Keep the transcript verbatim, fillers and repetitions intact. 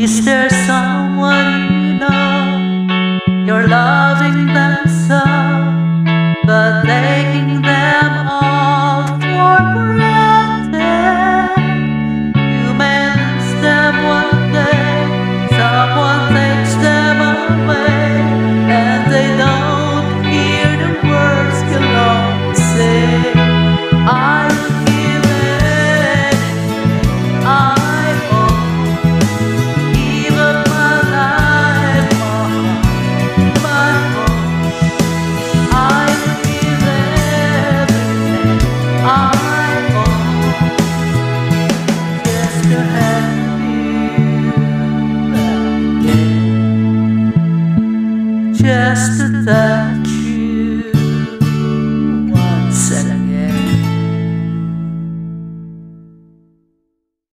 Is there someone you know you're loving them so, but taking them all for granted? You may lose them one day, someone takes them away, and they don't hear the words you long to say. I would give anything I own, give up my life, my home. I would give everything I own just to have you again, just to touch